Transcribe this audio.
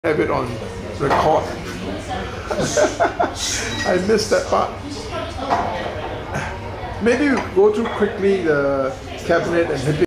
have it on record. I missed that part. Maybe we go through quickly the cabinet and